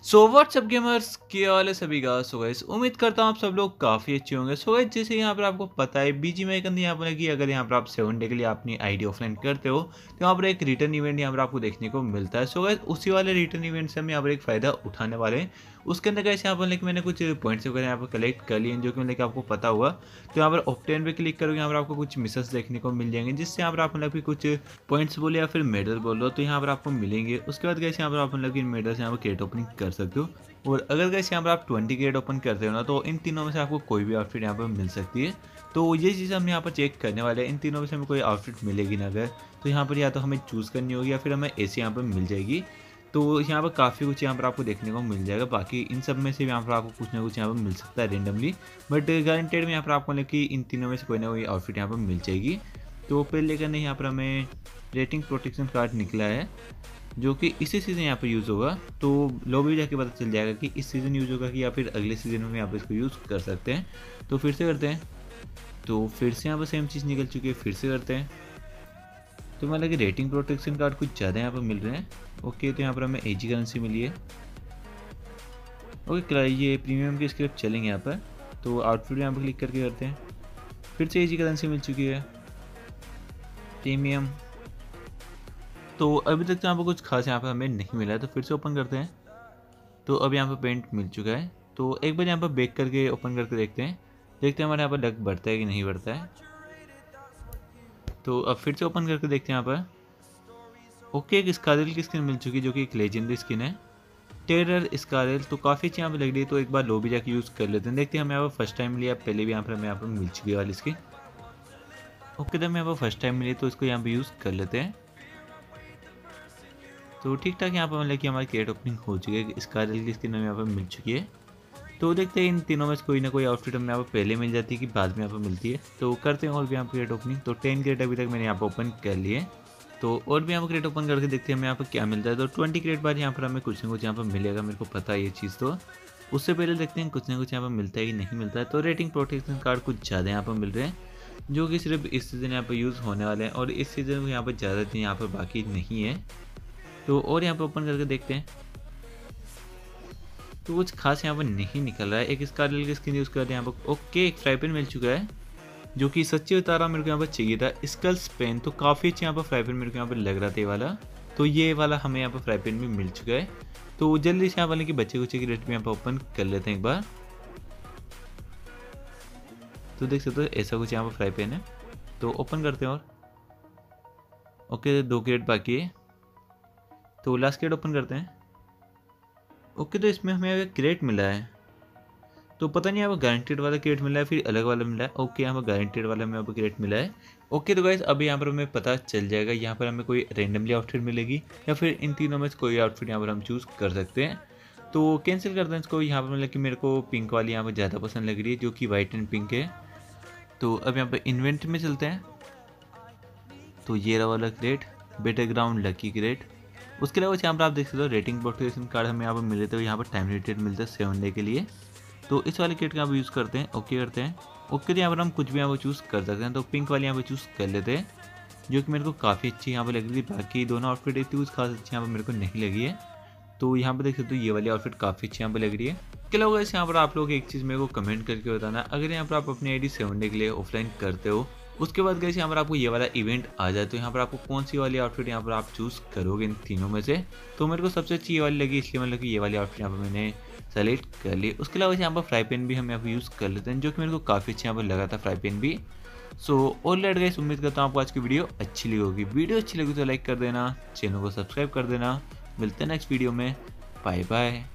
So what's up gamers क्या हाल है सभी का। सो गाइस उम्मीद करता हूँ आप सब लोग काफ़ी अच्छे होंगे। सो गाइस जैसे यहाँ पर आपको पता है बीजीएमआई के अंदर यहाँ पर है कि अगर यहाँ पर आप 7 डे के लिए अपनी आईडी ऑफलाइन करते हो तो यहाँ पर एक रिटर्न इवेंट यहाँ पर आपको देखने को मिलता है। सो गाइस उसी वाले रिटर्न इवेंट से हम यहाँ पर एक फ़ायदा उठाने वाले हैं। उसके अंदर कैसे यहाँ पर लेकिन मैंने कुछ पॉइंट्स वगैरह यहाँ पर कलेक्ट कर लिए हैं जो कि मतलब कि आपको पता हुआ। तो यहाँ पर ऑप्टेन पे क्लिक करोगे यहाँ पर आपको कुछ मिशंस देखने को मिल जाएंगे जिससे यहाँ पर आप मतलब कि कुछ पॉइंट्स बोले या फिर मेडल बोलो तो यहाँ पर आपको मिलेंगे। उसके बाद कैसे यहाँ पर आप मतलब कि मेडल्स यहाँ पर क्रेट ओपनिंग कर सकते हो। और अगर गाइस यहाँ पर आप 20 क्रेट ओपन करते हो ना तो इन तीनों में से आपको कोई भी आउटफिट यहाँ पर मिल सकती है। तो ये चीज़ हम यहाँ पर चेक करने वाले हैं, इन तीनों में से हमें कोई आउटफिट मिलेगी ना अगर तो यहाँ पर या तो हमें चूज़ करनी होगी या फिर हमें ऐसे यहाँ पर मिल जाएगी। तो यहाँ पर काफ़ी कुछ यहाँ पर आपको देखने को मिल जाएगा। बाकी इन सब में से यहाँ पर आपको कुछ ना कुछ यहाँ पर मिल सकता है रेंडमली, बट गारंटेड में यहाँ पर आपको मतलब कि इन तीनों में से कोई ना कोई आउटफिट यहाँ पर मिल जाएगी। तो पहले करने यहाँ पर हमें रेटिंग प्रोटेक्शन कार्ड निकला है जो कि इसी सीज़न यहाँ पर यूज़ होगा। तो लॉबी में जाके पता चल जाएगा कि इस सीज़न यूज़ होगा कि या फिर अगले सीज़न में यहाँ पर इसको यूज़ कर सकते हैं। तो फिर से करते हैं। तो फिर से यहाँ पर सेम चीज़ निकल चुकी है, फिर से करते हैं। तो मतलब कि रेटिंग प्रोटेक्शन कार्ड कुछ ज़्यादा यहाँ पर मिल रहे हैं। ओके तो यहाँ पर हमें एजी करेंसी मिली है। ओके ये प्रीमियम की स्क्रिप्ट चलेंगे यहाँ पर। तो आउटफिट यहाँ पर क्लिक करके करते हैं। फिर से एजी करेंसी मिल चुकी है प्रीमियम। तो अभी तक तो यहाँ पर कुछ खास यहाँ पर हमें नहीं मिला है। तो फिर से ओपन करते हैं। तो अब यहाँ पर पेंट मिल चुका है। तो एक बार यहाँ पर बैक करके ओपन करके देखते हैं हमारे यहाँ पर लक बढ़ता है कि नहीं बढ़ता है। तो अब फिर से ओपन करके देखते हैं यहाँ पर। ओके एक स्कारल की स्किन मिल चुकी है जो कि एक लेजेंडरी स्किन है, टेरर स्कारल। तो काफ़ी अच्छी यहाँ पर लग रही है। तो एक बार लॉबी जाके यूज़ कर लेते हैं, देखते हैं हमें यहाँ पर फर्स्ट टाइम लिया, पहले भी यहाँ पर हमें यहाँ पर मिल चुकी है वाली स्किन। ओके तो हमें यहाँ पर फर्स्ट टाइम मिली तो इसको यहाँ पर यूज़ कर लेते हैं। तो ठीक ठाक यहाँ पर मतलब कि हमारी क्रेट ओपनिंग हो चुकी है, स्कारल की स्किन हमें यहाँ पर मिल चुकी है। तो देखते हैं इन तीनों में से कोई ना कोई आउटफिट हमें यहाँ पर पहले मिल जाती है कि बाद में यहाँ पर मिलती है। तो करते हैं और भी यहाँ पर क्रेट ओपनिंग। तो 10 क्रेट अभी तक मैंने यहाँ पर ओपन कर लिए। तो और भी यहाँ पर क्रेट ओपन करके देखते हैं हमें यहाँ पर क्या मिलता है। तो 20 क्रेट बाद यहाँ पर हमें कुछ ना कुछ यहाँ पर मिलेगा, मेरे को पता है ये चीज़। तो उससे पहले देखते हैं कुछ ना कुछ यहाँ पर मिलता है कि नहीं मिलता है। तो रेटिंग प्रोटेक्शन कार्ड कुछ ज़्यादा यहाँ पर मिल रहे हैं जो कि सिर्फ इस सीज़न यहाँ पर यूज़ होने वाले हैं और इस सीज़न में यहाँ पर ज़्यादा दिन यहाँ पर बाकी नहीं है। तो और यहाँ पर ओपन करके देखते हैं। तो कुछ खास यहाँ पर नहीं निकल रहा है। एक स्कारल की स्किन यूज़ करते हैं यहाँ पर। ओके एक फ्राई पैन मिल चुका है जो कि सच्ची बता रहा मेरे को यहाँ पर चाहिए था, स्कल्स पेन। तो काफ़ी अच्छा यहाँ पर फ्राई पैन मेरे को यहाँ पर लग रहा था ये वाला। तो ये वाला हमें यहाँ पर फ्राई पैन भी मिल चुका है। तो जल्दी से यहाँ वाले की बच्चे कुचे की रेट में यहाँ पर ओपन कर लेते हैं एक बार। तो देख सकते हो ऐसा कुछ यहाँ पर फ्राई पैन है। तो ओपन करते हैं और ओके 2 क्रेट बाकी है। तो लास्ट क्रेट ओपन करते हैं। ओके तो इसमें हमें एक क्रेट मिला है। तो पता नहीं यहाँ पर गारंटेड वाला क्रेट मिला है फिर अलग वाला मिला है। ओके यहाँ पर गारंटेड वाला हमें यहाँ पर क्रेट मिला है। ओके तो गाइस अभी यहाँ पर हमें पता चल जाएगा यहाँ पर हमें कोई रेंडमली आउटफिट मिलेगी या फिर इन तीनों में से कोई आउटफिट यहाँ पर हम चूज़ कर सकते हैं। तो कैंसिल करते हैं इसको। यहाँ पर मतलब कि मेरे को पिंक वाली यहाँ पर ज़्यादा पसंद लग रही है जो कि वाइट एंड पिंक है। तो अब यहाँ पर इन्वेंट में चलते हैं। तो ये रहा वाला crate, better ground lucky crate. उसके अलावा यहाँ पर आप देख सकते हो रेटिंग प्रोटेक्शन कार्ड हमें यहाँ पर मिले थे, यहाँ पर टाइम लिमिटेड मिलता है 7 डे के लिए। तो इस वाले किट का आप यूज़ करते हैं। ओके करते हैं। ओके तो यहाँ पर हम कुछ भी यहाँ पर चूज़ कर सकते हैं। तो पिंक वाली यहाँ पर चूज़ कर लेते हैं जो कि मेरे को काफ़ी अच्छी यहाँ पर लग रही थी। बाकी दोनों आउटफिट इतनी कुछ खास अच्छी यहाँ पर मेरे को नहीं लगी है। तो यहाँ पर देख सकते हो ये वाली आउटफिट काफ़ी अच्छी यहाँ पर लग रही है। इसके अलावा इस यहाँ पर आप लोग एक चीज़ मेरे को कमेंट करके बताना, अगर यहाँ पर आप अपनी आईडी 7 डे के लिए ऑफलाइन करते हो उसके बाद गैस यहाँ पर आपको ये वाला इवेंट आ जाए तो यहाँ पर आपको कौन सी वाली आउटफिट यहाँ पर आप चूज़ करोगे इन तीनों में से। तो मेरे को सबसे अच्छी ये वाली लगी इसलिए मतलब कि ये वाली आउटफिट यहाँ पर मैंने सेलेक्ट कर ली। उसके अलावा यहाँ पर फ्राई पैन भी हम यहाँ पर यूज़ कर लेते हैं जो कि मेरे को काफ़ी अच्छा यहाँ पर लगा था फ्राई पैन भी। सो ऑल राइट गाइस उम्मीद करता हूँ आपको आज की वीडियो अच्छी लगी होगी। वीडियो अच्छी लगी तो लाइक कर देना, चैनल को सब्सक्राइब कर देना। मिलते हैं नेक्स्ट वीडियो में। Bye bye.